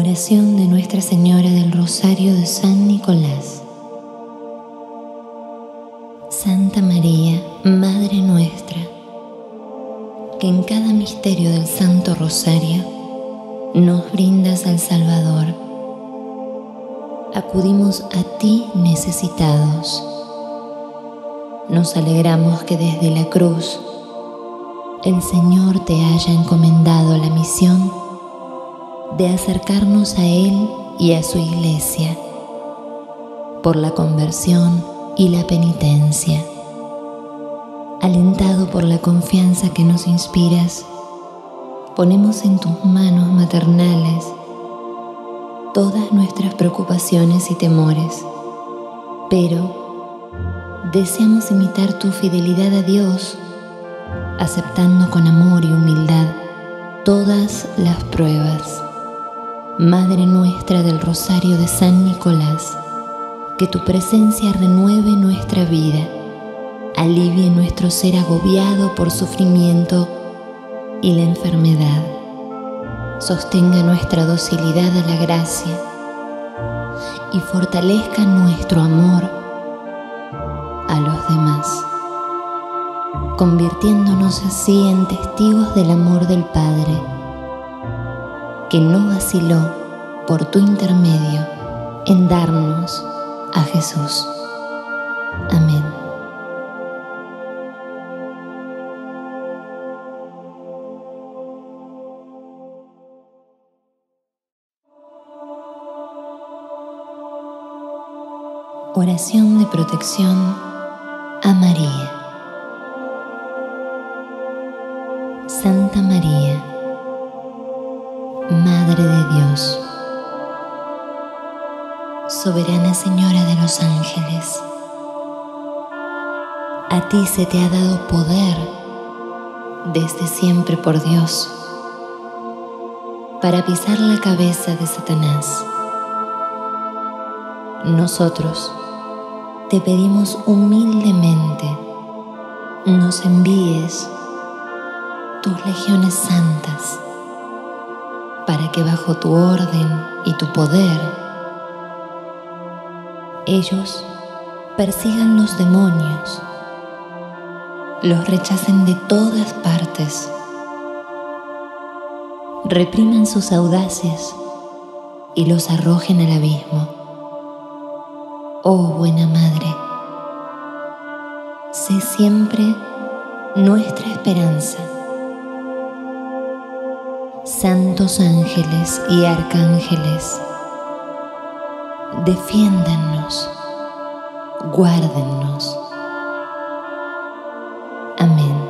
Oración de Nuestra Señora del Rosario de San Nicolás. Santa María, Madre nuestra, que en cada misterio del Santo Rosario nos brindas al Salvador, acudimos a ti necesitados. Nos alegramos que desde la cruz el Señor te haya encomendado la misión de acercarnos a Él y a su Iglesia por la conversión y la penitencia. Alentado por la confianza que nos inspiras, ponemos en tus manos maternales todas nuestras preocupaciones y temores, pero deseamos imitar tu fidelidad a Dios, aceptando con amor y humildad todas las pruebas. Madre nuestra del Rosario de San Nicolás, que tu presencia renueve nuestra vida, alivie nuestro ser agobiado por sufrimiento y la enfermedad, sostenga nuestra docilidad a la gracia y fortalezca nuestro amor a los demás, convirtiéndonos así en testigos del amor del Padre, que no vaciló por tu intermedio en darnos a Jesús. Amén. Oración de protección a María. Santa María, Madre de Dios, soberana Señora de los ángeles, a ti se te ha dado poder desde siempre por Dios para pisar la cabeza de Satanás. Nosotros te pedimos humildemente nos envíes tus legiones santas, para que bajo tu orden y tu poder ellos persigan los demonios, los rechacen de todas partes, repriman sus audaces y los arrojen al abismo. Oh buena Madre, sé siempre nuestra esperanza. Santos ángeles y arcángeles, defiéndannos, guárdennos. Amén.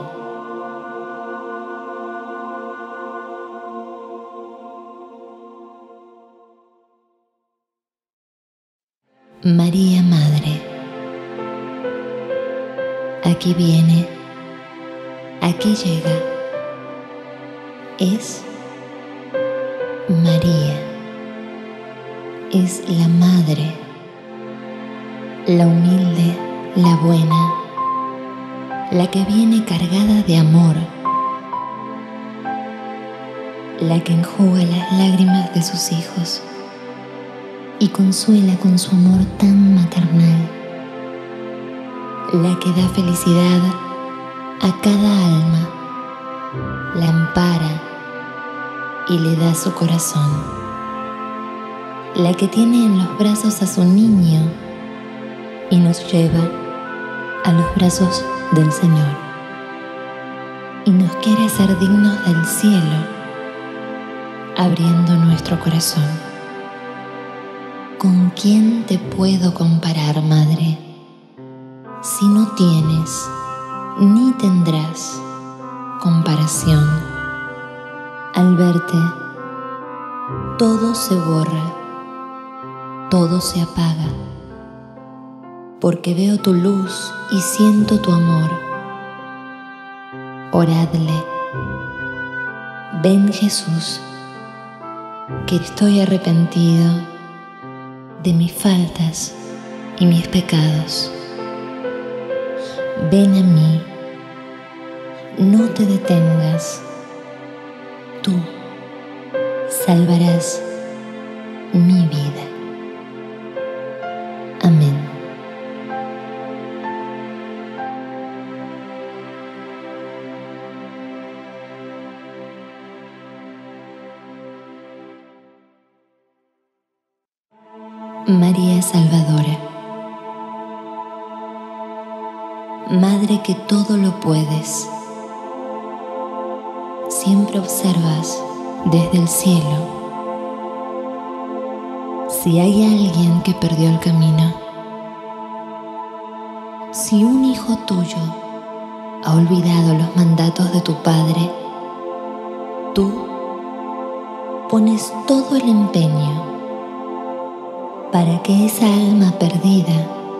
María Madre, aquí viene, aquí llega, es María, es la Madre, la humilde, la buena, la que viene cargada de amor, la que enjuga las lágrimas de sus hijos y consuela con su amor tan maternal, la que da felicidad a cada alma, la ampara y le da su corazón, la que tiene en los brazos a su niño y nos lleva a los brazos del Señor y nos quiere hacer dignos del cielo, abriendo nuestro corazón. ¿Con quién te puedo comparar, Madre, si no tienes ni tendrás comparación? Al verte, todo se borra, todo se apaga, porque veo tu luz y siento tu amor. Oradle, ven Jesús, que estoy arrepentido de mis faltas y mis pecados. Ven a mí, no te detengas. Tú salvarás mi vida. Amén. María Salvadora, Madre que todo lo puedes, siempre observas desde el cielo si hay alguien que perdió el camino, si un hijo tuyo ha olvidado los mandatos de tu Padre. Tú pones todo el empeño para que esa alma perdida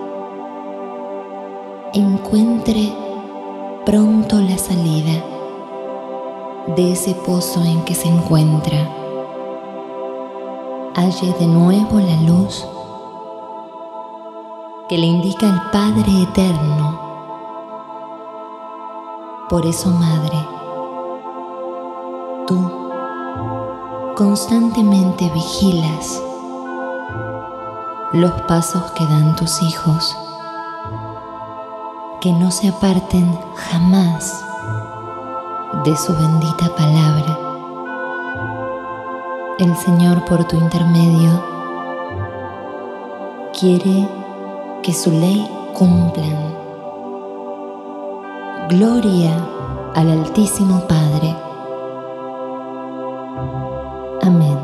encuentre pronto la salida de ese pozo en que se encuentra, halle de nuevo la luz que le indica el Padre Eterno. Por eso, Madre, tú constantemente vigilas los pasos que dan tus hijos, que no se aparten jamás de su bendita palabra. El Señor, por tu intermedio, quiere que su ley cumplan. Gloria al Altísimo Padre. Amén.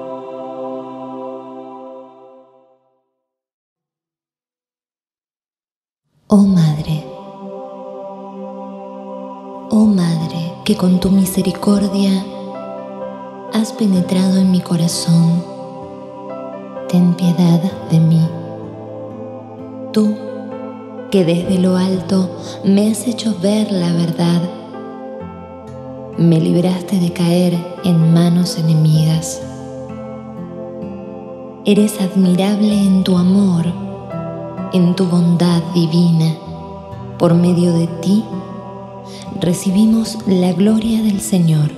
Oh Madre, que con tu misericordia has penetrado en mi corazón, ten piedad de mí. Tú, que desde lo alto me has hecho ver la verdad, me libraste de caer en manos enemigas. Eres admirable en tu amor, en tu bondad divina. Por medio de ti recibimos la gloria del Señor.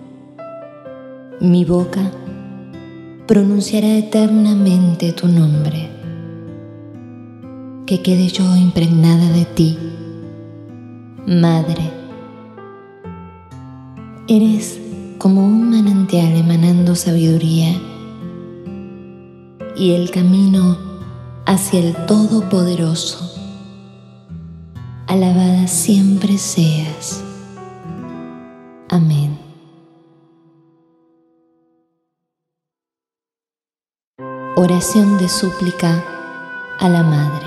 Mi boca pronunciará eternamente tu nombre. Que quede yo impregnada de ti, Madre. Eres como un manantial emanando sabiduría y el camino hacia el Todopoderoso. Alabada siempre seas. Amén. Oración de súplica a la Madre.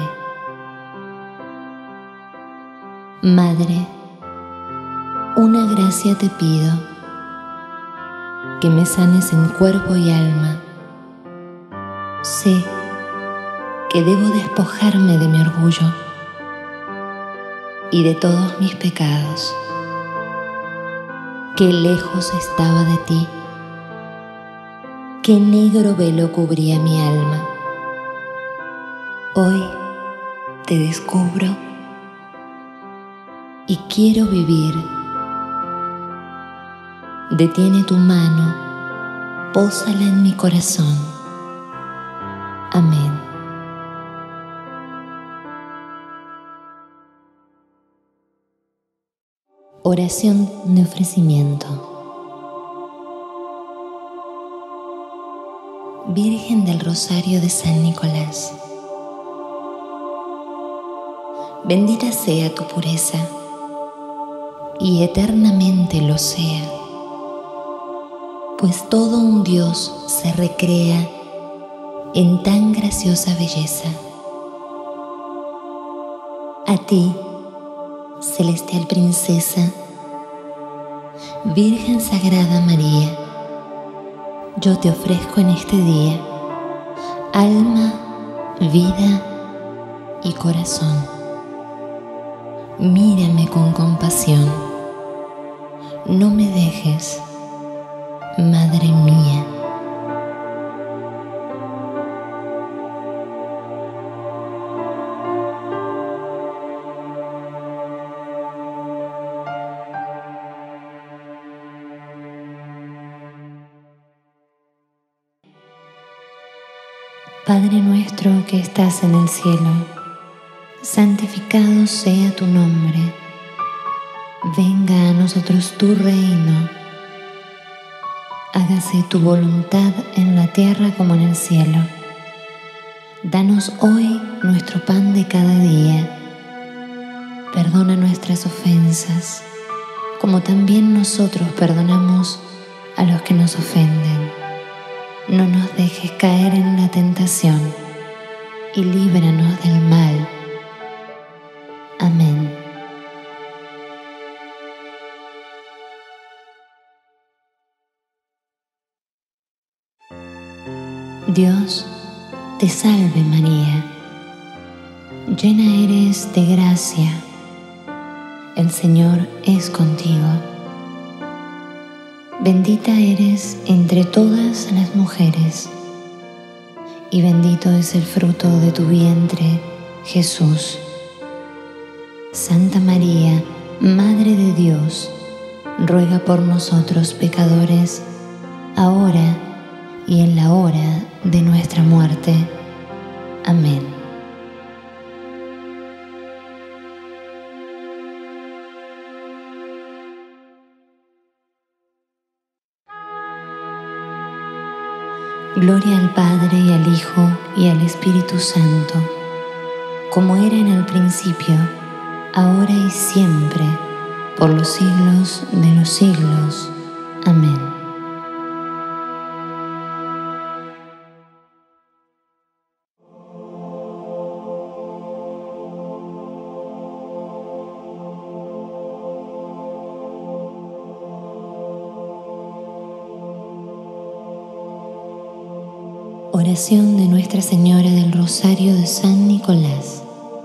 Madre, una gracia te pido, que me sanes en cuerpo y alma. Sé que debo despojarme de mi orgullo y de todos mis pecados, que lejos estaba de ti, que negro velo cubría mi alma. Hoy te descubro y quiero vivir. Detiene tu mano, pósala en mi corazón. Amén. Oración de ofrecimiento. Virgen del Rosario de San Nicolás, bendita sea tu pureza y eternamente lo sea, pues todo un Dios se recrea en tan graciosa belleza. A ti, celestial princesa, Virgen Sagrada María, yo te ofrezco en este día alma, vida y corazón. Mírame con compasión, no me dejes, Madre mía. Padre nuestro que estás en el cielo, santificado sea tu nombre. Venga a nosotros tu reino. Hágase tu voluntad en la tierra como en el cielo. Danos hoy nuestro pan de cada día. Perdona nuestras ofensas, como también nosotros perdonamos a los que nos ofenden. No nos dejes caer en la tentación y líbranos del mal. Amén. Dios te salve María, llena eres de gracia, el Señor es contigo. Bendita eres entre todas las mujeres, y bendito es el fruto de tu vientre, Jesús. Santa María, Madre de Dios, ruega por nosotros pecadores, ahora y en la hora de nuestra muerte. Amén. Gloria al Padre y al Hijo y al Espíritu Santo, como era en el principio, ahora y siempre, por los siglos de los siglos. Amén. Oración de Nuestra Señora del Rosario de San Nicolás.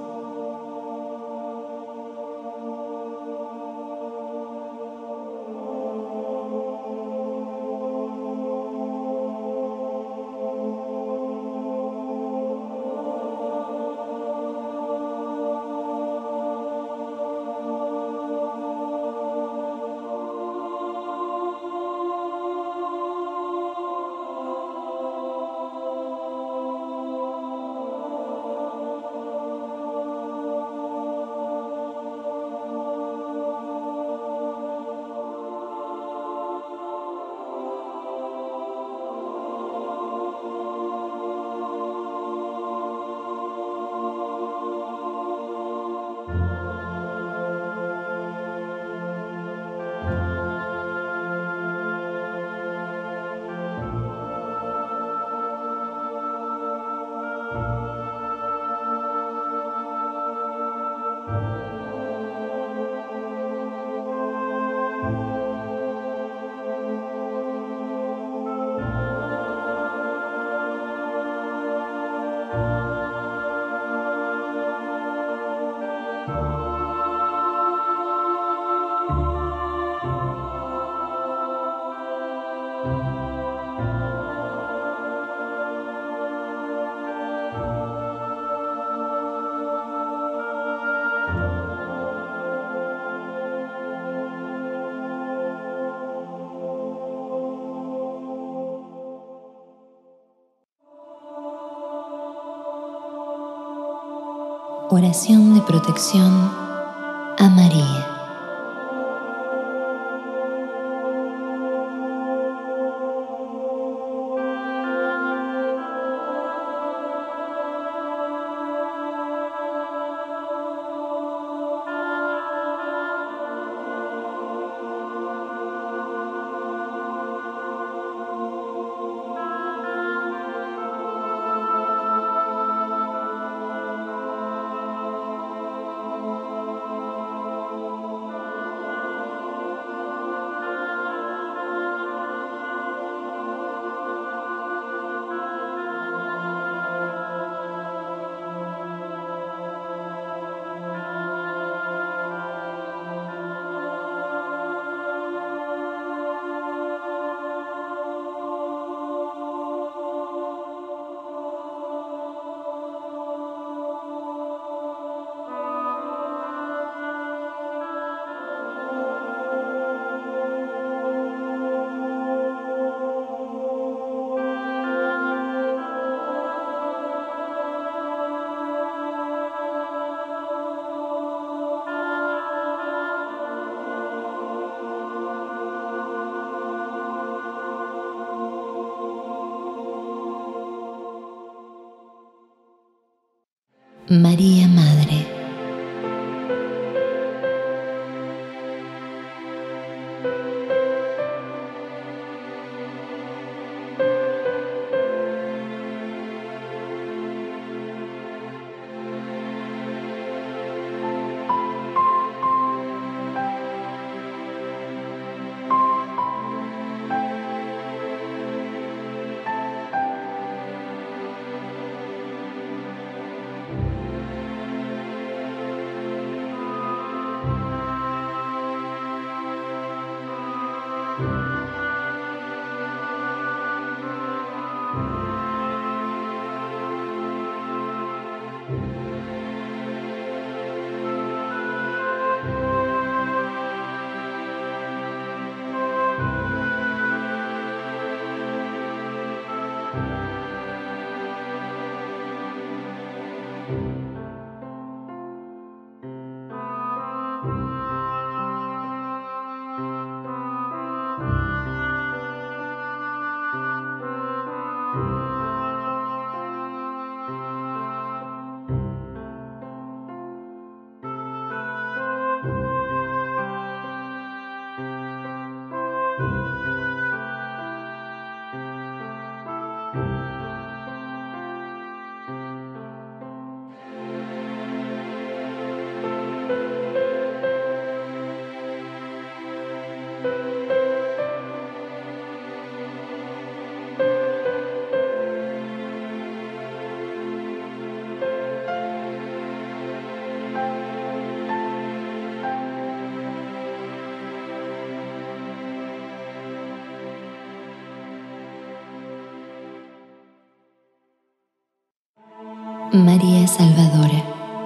Oración de protección a María. María Madre. María Salvadora.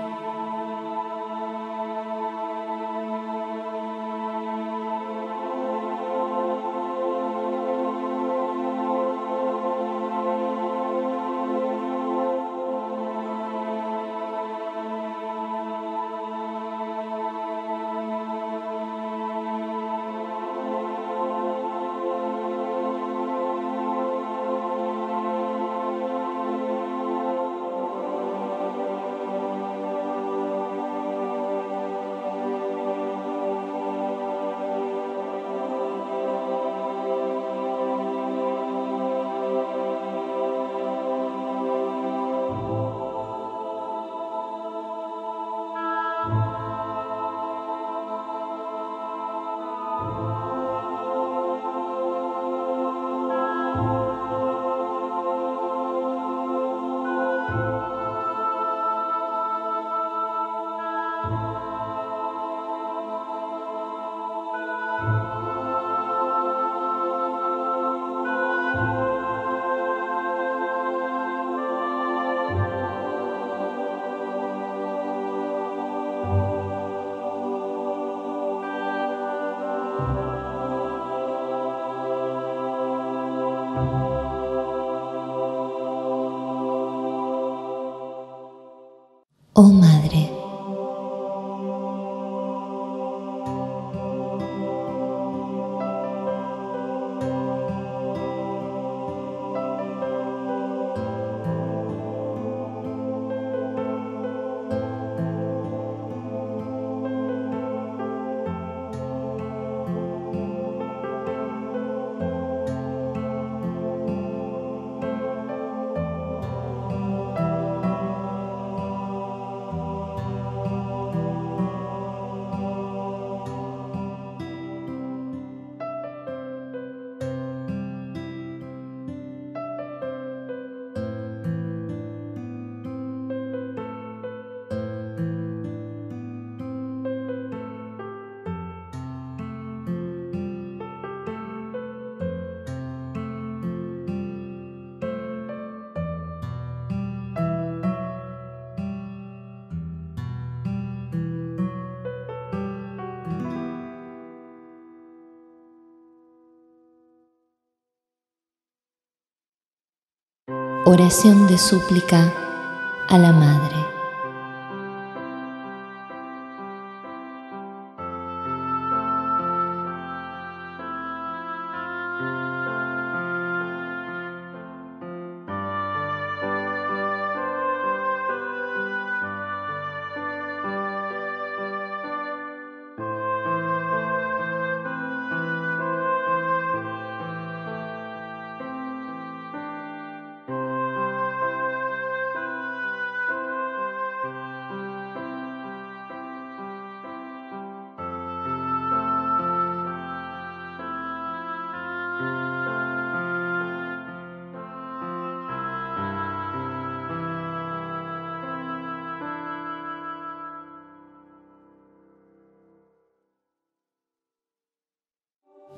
Oh Madre, oración de súplica a la Madre.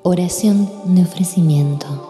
Oración de ofrecimiento.